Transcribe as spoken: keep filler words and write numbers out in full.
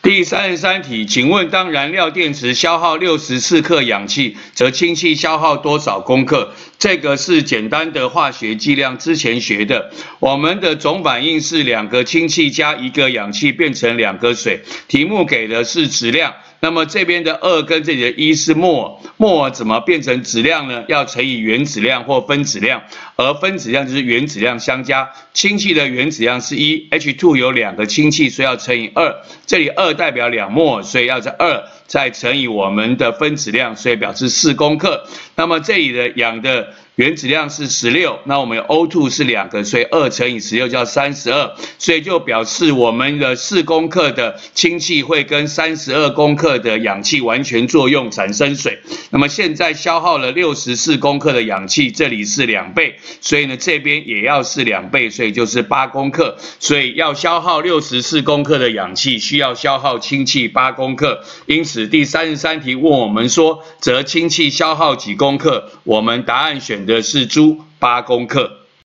第三十三题，请问当燃料电池消耗六十四克氧气，则氢气消耗多少公克？这个是简单的化学计量，之前学的。我们的总反应是两个氢气加一个氧气变成两个水。题目给的是质量。 那么这边的二跟这里的一是摩尔，摩尔怎么变成质量呢？要乘以原子量或分子量，而分子量就是原子量相加。氢气的原子量是一 ，H 二 有两个氢气，所以要乘以二。这里二代表两摩尔，所以要在二再乘以我们的分子量，所以表示四公克。那么这里的氧的 原子量是十六，那我们 O 二 是两个，所以二乘以十六叫三十二，所以就表示我们的四公克的氢气会跟三十二公克的氧气完全作用产生水。那么现在消耗了六十四公克的氧气，这里是两倍，所以呢这边也要是两倍，所以就是八公克。所以要消耗六十四公克的氧气，需要消耗氢气八公克。因此第三十三题问我们说，则氢气消耗几公克？我们答案选 的是猪八公克。